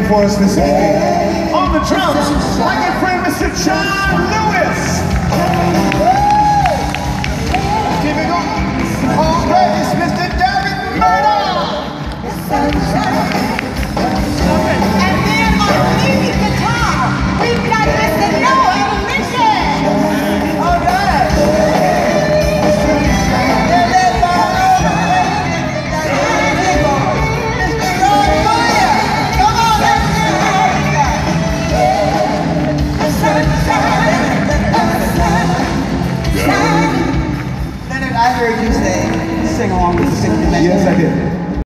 playing for us this evening. On the drums, my good friend, Mr. John Lewis. Keep it going. On bass, Mr. David Murdoch. And then on lead guitar, we've got Mr. Noah Mitchell. All right. I heard you sing along with the 60 minutes. Yes, I did.